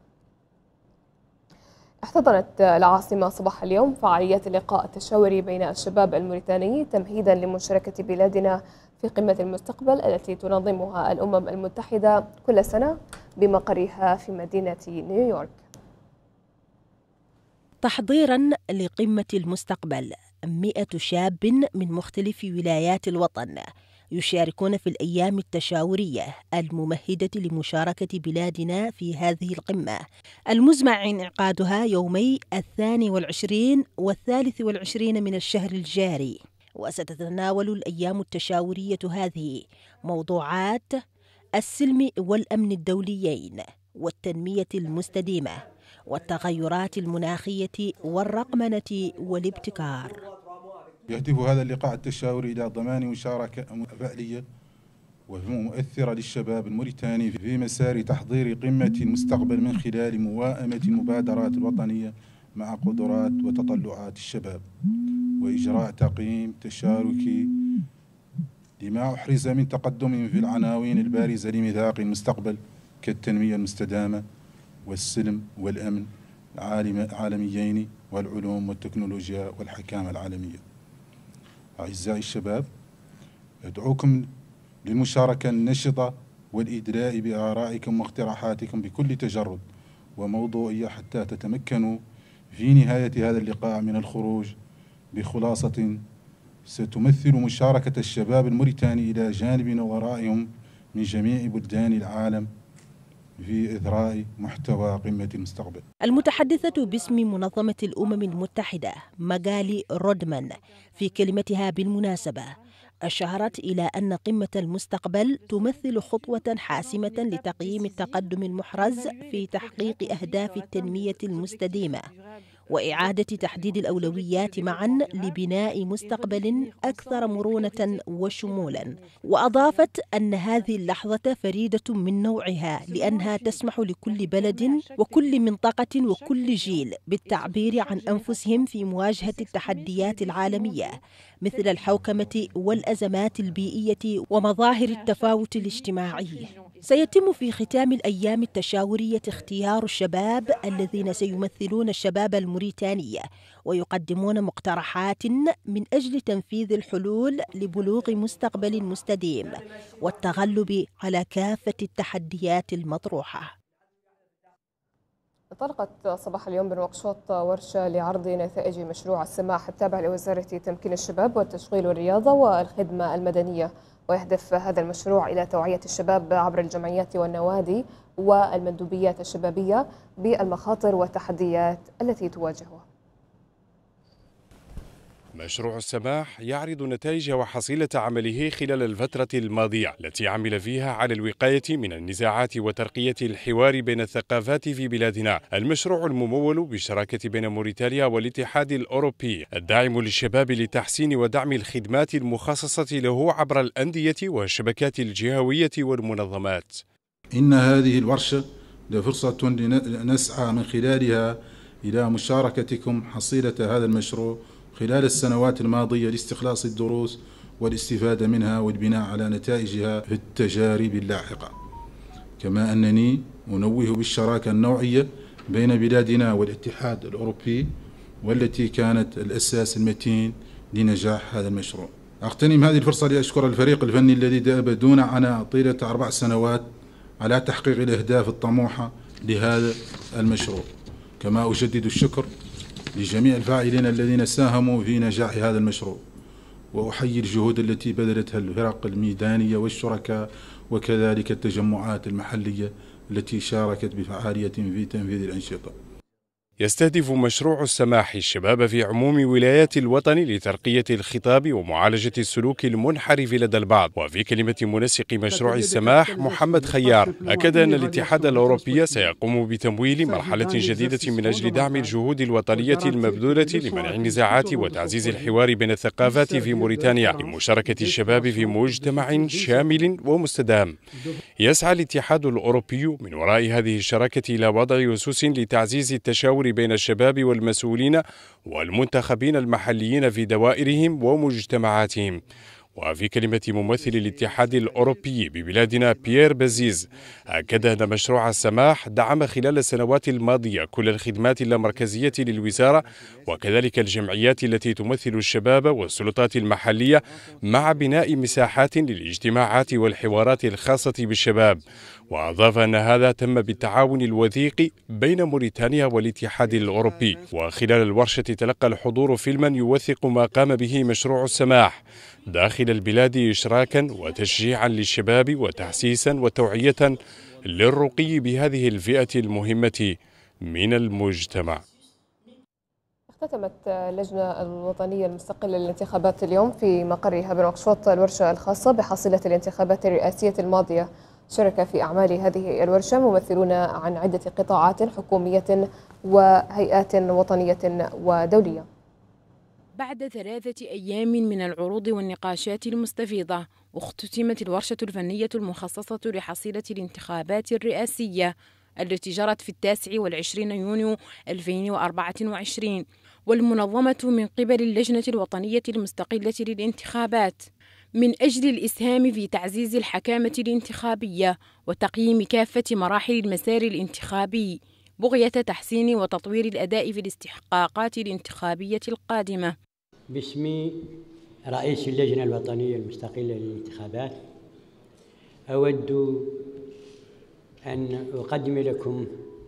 احتضنت العاصمة صباح اليوم فعاليات اللقاء التشاوري بين الشباب الموريتاني تمهيدا لمشاركة بلادنا في قمة المستقبل التي تنظمها الأمم المتحدة كل سنة بمقرها في مدينة نيويورك. تحضيرا لقمة المستقبل، مئة شاب من مختلف ولايات الوطن يشاركون في الأيام التشاورية الممهدة لمشاركة بلادنا في هذه القمة المزمع انعقادها يومي الثاني والعشرين والثالث والعشرين من الشهر الجاري. وستتناول الأيام التشاورية هذه موضوعات السلم والأمن الدوليين والتنمية المستدامة والتغيرات المناخية والرقمنة والابتكار. يهدف هذا اللقاء التشاوري إلى ضمان مشاركة فعلية ومؤثرة للشباب الموريتاني في مسار تحضير قمة المستقبل من خلال موائمة المبادرات الوطنية مع قدرات وتطلعات الشباب، وإجراء تقييم تشاركي لما أحرز من تقدم في العناوين البارزة لميثاق المستقبل كالتنمية المستدامة والسلم والأمن العالميين والعلوم والتكنولوجيا والحكامة العالمية. أعزائي الشباب، أدعوكم للمشاركة النشطة والإدلاء بآرائكم واقتراحاتكم بكل تجرد وموضوعية حتى تتمكنوا في نهاية هذا اللقاء من الخروج بخلاصة ستمثل مشاركة الشباب الموريتاني إلى جانب نظرائهم من جميع بلدان العالم في إثراء محتوى قمة المستقبل. المتحدثة باسم منظمة الأمم المتحدة ماغالي رودمان في كلمتها بالمناسبة أشارت إلى أن قمة المستقبل تمثل خطوة حاسمة لتقييم التقدم المحرز في تحقيق أهداف التنمية المستدامة وإعادة تحديد الأولويات معا لبناء مستقبل أكثر مرونة وشمولا. وأضافت أن هذه اللحظة فريدة من نوعها لأنها تسمح لكل بلد وكل منطقة وكل جيل بالتعبير عن أنفسهم في مواجهة التحديات العالمية مثل الحوكمة والأزمات البيئية ومظاهر التفاوت الاجتماعي. سيتم في ختام الأيام التشاورية اختيار الشباب الذين سيمثلون الشباب الموريتاني ويقدمون مقترحات من أجل تنفيذ الحلول لبلوغ مستقبل مستدام والتغلب على كافة التحديات المطروحة. انطلقت صباح اليوم بنواكشوط ورشة لعرض نتائج مشروع السماح التابع لوزارة تمكين الشباب والتشغيل والرياضة والخدمة المدنية، ويهدف هذا المشروع إلى توعية الشباب عبر الجمعيات والنوادي والمندوبيات الشبابية بالمخاطر والتحديات التي تواجهها. مشروع السماح يعرض نتائج وحصيلة عمله خلال الفترة الماضية التي عمل فيها على الوقاية من النزاعات وترقية الحوار بين الثقافات في بلادنا. المشروع الممول بالشراكة بين موريتانيا والاتحاد الأوروبي الداعم للشباب لتحسين ودعم الخدمات المخصصة له عبر الأندية والشبكات الجهوية والمنظمات. إن هذه الورشة لفرصة نسعى من خلالها إلى مشاركتكم حصيلة هذا المشروع خلال السنوات الماضية لاستخلاص الدروس والاستفادة منها والبناء على نتائجها في التجارب اللاحقة. كما أنني أنوه بالشراكة النوعية بين بلادنا والاتحاد الأوروبي والتي كانت الأساس المتين لنجاح هذا المشروع. أغتنم هذه الفرصة لأشكر الفريق الفني الذي دأب دون عناء طيلة أربع سنوات على تحقيق الأهداف الطموحة لهذا المشروع. كما أجدد الشكر لجميع الفاعلين الذين ساهموا في نجاح هذا المشروع، وأحيي الجهود التي بذلتها الفرق الميدانية والشركاء وكذلك التجمعات المحلية التي شاركت بفعالية في تنفيذ الأنشطة. يستهدف مشروع السماح الشباب في عموم ولايات الوطن لترقية الخطاب ومعالجة السلوك المنحرف لدى البعض. وفي كلمة منسق مشروع السماح محمد خيار أكد أن الاتحاد الأوروبي سيقوم بتمويل مرحلة جديدة من أجل دعم الجهود الوطنية المبذولة لمنع النزاعات وتعزيز الحوار بين الثقافات في موريتانيا لمشاركة الشباب في مجتمع شامل ومستدام. يسعى الاتحاد الأوروبي من وراء هذه الشراكة إلى وضع أسس لتعزيز التشاور بين الشباب والمسؤولين والمنتخبين المحليين في دوائرهم ومجتمعاتهم. وفي كلمة ممثل الاتحاد الأوروبي ببلادنا بيير بازيز أكد أن مشروع السماح دعم خلال السنوات الماضية كل الخدمات اللامركزية للوزارة وكذلك الجمعيات التي تمثل الشباب والسلطات المحلية مع بناء مساحات للاجتماعات والحوارات الخاصة بالشباب. وأضاف أن هذا تم بالتعاون الوثيق بين موريتانيا والاتحاد الأوروبي. وخلال الورشة تلقى الحضور فيلما يوثق ما قام به مشروع السماح داخل البلاد إشراكا وتشجيعا للشباب وتحسيسا وتوعية للرقي بهذه الفئة المهمة من المجتمع. اختتمت اللجنة الوطنية المستقلة للانتخابات اليوم في مقرها بنواكشوط الورشة الخاصة بحصيلة الانتخابات الرئاسية الماضية. شارك في أعمال هذه الورشة ممثلون عن عدة قطاعات حكومية وهيئات وطنية ودولية. بعد ثلاثة أيام من العروض والنقاشات المستفيضة، اختتمت الورشة الفنية المخصصة لحصيلة الانتخابات الرئاسية التي جرت في التاسع والعشرين يونيو ألفين وأربعة وعشرين، والمنظمة من قبل اللجنة الوطنية المستقلة للانتخابات من أجل الإسهام في تعزيز الحكامة الانتخابية وتقييم كافة مراحل المسار الانتخابي بغية تحسين وتطوير الأداء في الاستحقاقات الانتخابية القادمة. باسم رئيس اللجنة الوطنية المستقلة للانتخابات أود أن أقدم لكم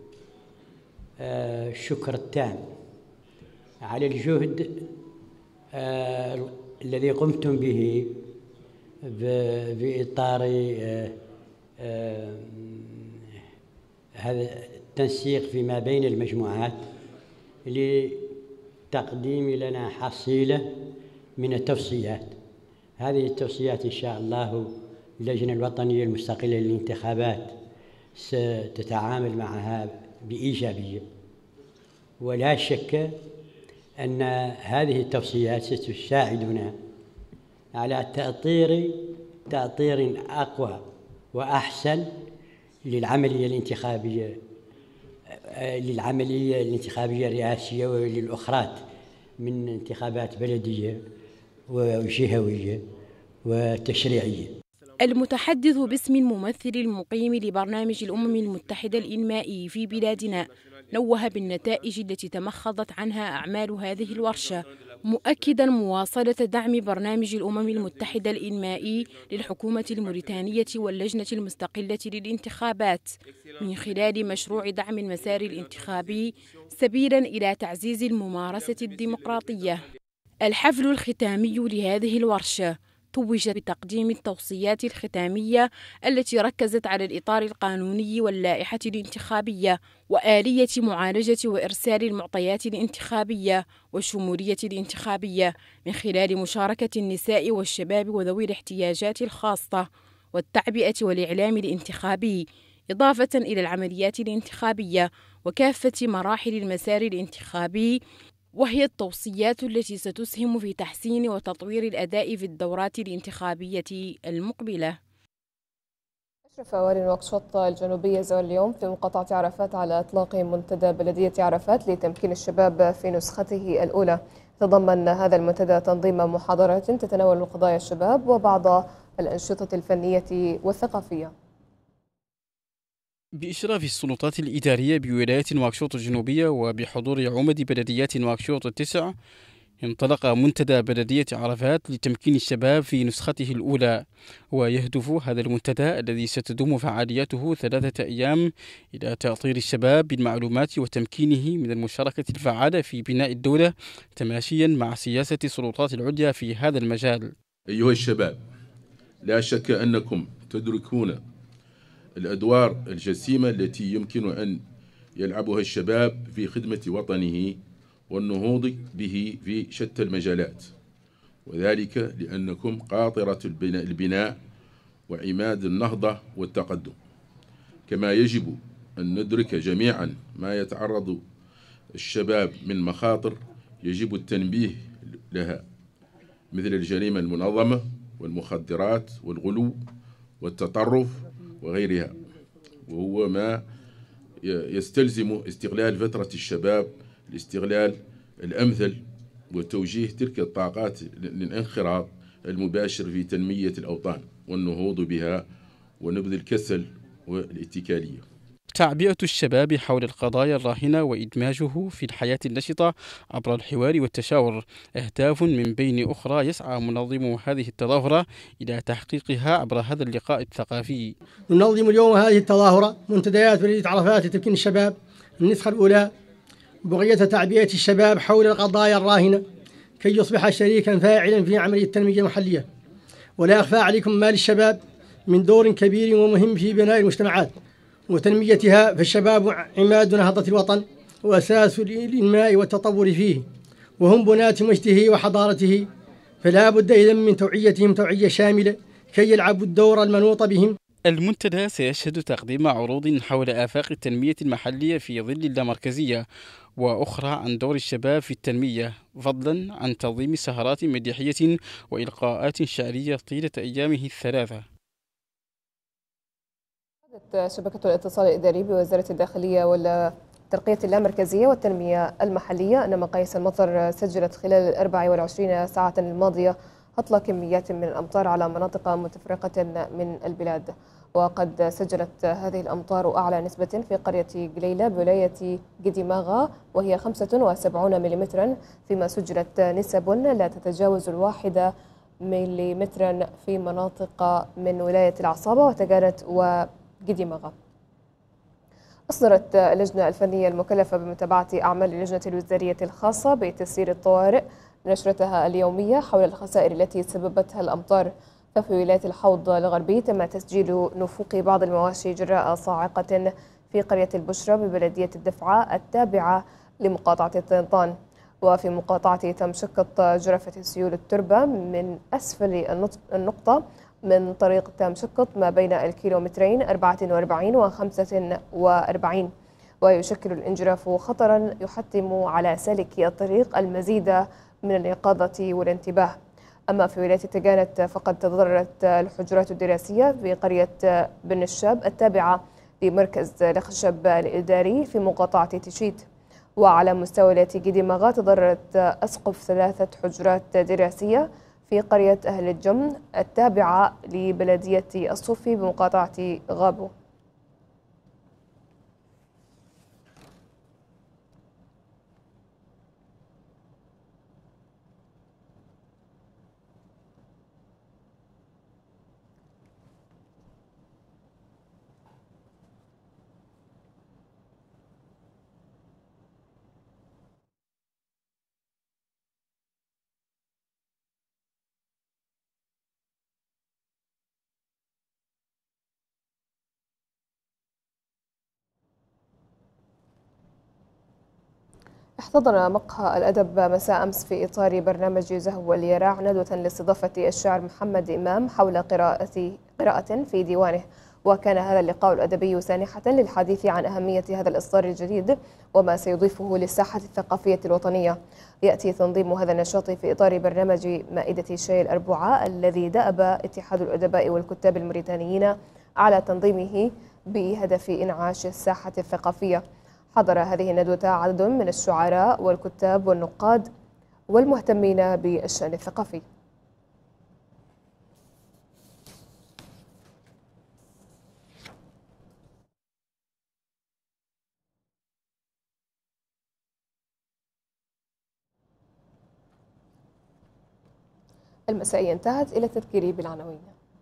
الشكر التام على الجهد الذي قمتم به بإطار هذا التنسيق فيما بين المجموعات لتقديم لنا حصيلة من التوصيات. هذه التوصيات إن شاء الله اللجنة الوطنية المستقلة للانتخابات ستتعامل معها بإيجابية، ولا شك أن هذه التوصيات ستساعدنا على تأطير تأطير أقوى وأحسن للعملية الانتخابية للعملية الانتخابية الرئاسية وللأخرى من انتخابات بلدية وجهوية وتشريعية. المتحدث باسم الممثل المقيم لبرنامج الأمم المتحدة الإنمائي في بلادنا نوه بالنتائج التي تمخضت عنها أعمال هذه الورشة، مؤكدا مواصلة دعم برنامج الأمم المتحدة الإنمائي للحكومة الموريتانية واللجنة المستقلة للانتخابات من خلال مشروع دعم المسار الانتخابي سبيلا إلى تعزيز الممارسة الديمقراطية. الحفل الختامي لهذه الورشة توج بتقديم التوصيات الختامية التي ركزت على الإطار القانوني واللائحة الانتخابية وآلية معالجة وإرسال المعطيات الانتخابية والشمولية الانتخابية من خلال مشاركة النساء والشباب وذوي الاحتياجات الخاصة والتعبئة والإعلام الانتخابي، إضافة إلى العمليات الانتخابية وكافة مراحل المسار الانتخابي، وهي التوصيات التي ستسهم في تحسين وتطوير الأداء في الدورات الانتخابية المقبلة. أشرف والي نواكشوط الجنوبية زوال اليوم في مقاطعة عرفات على إطلاق منتدى بلدية عرفات لتمكين الشباب في نسخته الأولى. تضمن هذا المنتدى تنظيم محاضرات تتناول قضايا الشباب وبعض الأنشطة الفنية والثقافية. بإشراف السلطات الإدارية بولاية نواكشوط الجنوبية وبحضور عمد بلديات نواكشوط التسع، انطلق منتدى بلدية عرفات لتمكين الشباب في نسخته الأولى. ويهدف هذا المنتدى الذي ستدوم فعالياته ثلاثة أيام إلى تأطير الشباب بالمعلومات وتمكينه من المشاركة الفعالة في بناء الدولة تماشيا مع سياسة السلطات العليا في هذا المجال. أيها الشباب، لا شك أنكم تدركون الأدوار الجسيمة التي يمكن أن يلعبها الشباب في خدمة وطنه والنهوض به في شتى المجالات، وذلك لأنكم قاطرة البناء وعماد النهضة والتقدم. كما يجب أن ندرك جميعا ما يتعرض الشباب من مخاطر يجب التنبيه لها، مثل الجريمة المنظمة والمخدرات والغلو والتطرف وغيرها، وهو ما يستلزم استغلال فترة الشباب الاستغلال الأمثل وتوجيه تلك الطاقات للانخراط المباشر في تنمية الأوطان والنهوض بها ونبذ الكسل والاتكالية. تعبئة الشباب حول القضايا الراهنة وإدماجه في الحياة النشطة عبر الحوار والتشاور أهداف من بين أخرى يسعى منظم هذه التظاهرة إلى تحقيقها عبر هذا اللقاء الثقافي. ننظم اليوم هذه التظاهرة منتديات بلدية عرفات لتمكين الشباب النسخة الأولى بغية تعبئة الشباب حول القضايا الراهنة كي يصبح شريكا فاعلا في عملية التنمية المحلية. ولا يخفى عليكم ما للشباب من دور كبير ومهم في بناء المجتمعات وتنميتها، فالشباب عماد نهضة الوطن وأساس الإنماء والتطور فيه، وهم بناة مجده وحضارته، فلا بد إذن من توعيتهم توعية شاملة كي يلعبوا الدور المنوط بهم. المنتدى سيشهد تقديم عروض حول آفاق التنمية المحلية في ظل اللامركزية، وأخرى عن دور الشباب في التنمية، فضلا عن تنظيم سهرات مديحية وإلقاءات شعرية طيلة أيامه الثلاثة. شبكة الاتصال الإداري بوزارة الداخلية والترقية اللامركزية والتنمية المحلية أن مقاييس المطر سجلت خلال الأربع والعشرين ساعة الماضية هطل كميات من الأمطار على مناطق متفرقة من البلاد، وقد سجلت هذه الأمطار أعلى نسبة في قرية قليلة بولاية قديماغا وهي خمسة وسبعين مليمترا، فيما سجلت نسب لا تتجاوز الواحدة مليمترا في مناطق من ولاية العصابة وتجانت وقديماغا. أصدرت اللجنة الفنية المكلفة بمتابعة أعمال اللجنة الوزارية الخاصة بتسيير الطوارئ نشرتها اليومية حول الخسائر التي سببتها الأمطار. ففي ولاية الحوض الغربي تم تسجيل نفوق بعض المواشي جراء صاعقة في قرية البشرة ببلدية الدفعة التابعة لمقاطعة طنطان. وفي مقاطعة تمشقت جرفت سيول التربة من أسفل النقطة من طريق تمشقت ما بين الكيلومترين أربعة وأربعين وخمسة وأربعين، ويشكل الانجراف خطرا يحتم على سالكي الطريق المزيد من اليقظة والانتباه. أما في ولاية تجانت فقد تضررت الحجرات الدراسية في قرية بن الشاب التابعة لمركز الخشب الإداري في مقاطعة تشيت. وعلى مستوى ولاية قديماغا تضررت أسقف ثلاثة حجرات دراسية في قرية أهل الجم التابعة لبلدية الصوفي بمقاطعة غابو. احتضن مقهى الأدب مساء أمس في إطار برنامج زهو اليراع ندوة لاستضافة الشاعر محمد إمام حول قراءة قراءة في ديوانه، وكان هذا اللقاء الأدبي سانحة للحديث عن أهمية هذا الإصدار الجديد وما سيضيفه للساحة الثقافية الوطنية. يأتي تنظيم هذا النشاط في إطار برنامج مائدة الشاي الأربعاء الذي دأب اتحاد الأدباء والكتاب الموريتانيين على تنظيمه بهدف إنعاش الساحة الثقافية. حضر هذه الندوة عدد من الشعراء والكتاب والنقاد والمهتمين بالشأن الثقافي. المسائية انتهت، إلى التذكير بالعناوين.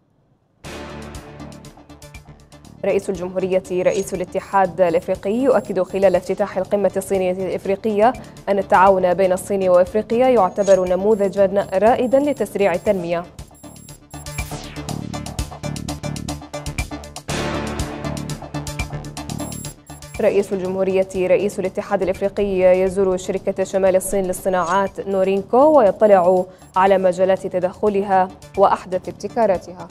رئيس الجمهورية رئيس الاتحاد الإفريقي يؤكد خلال افتتاح القمة الصينية الإفريقية أن التعاون بين الصين وإفريقيا يعتبر نموذجا رائدا لتسريع التنمية. رئيس الجمهورية رئيس الاتحاد الإفريقي يزور شركة شمال الصين للصناعات نورينكو ويطلع على مجالات تدخلها وأحدث ابتكاراتها.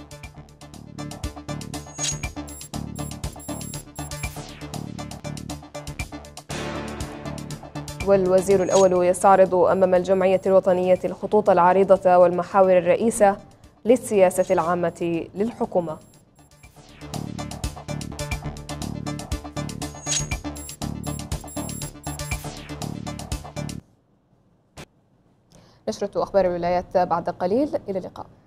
والوزير الأول يستعرض أمام الجمعية الوطنية الخطوط العريضة والمحاور الرئيسة للسياسة العامة للحكومة. نشرة أخبار الولايات بعد قليل، إلى اللقاء.